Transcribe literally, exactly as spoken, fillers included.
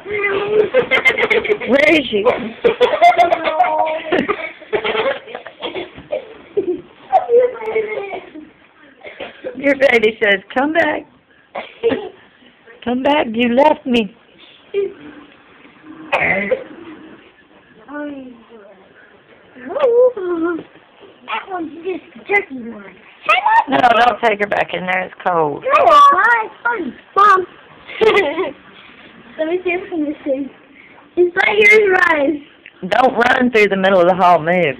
Where is she? Your baby says, come back. Come back, you left me. That one's just the turkey one. No, don't take her back in there. It's cold. No, it's fun. Mom. Let me see if I can see. It's right here in Rise. Don't run through the middle of the hall. Move.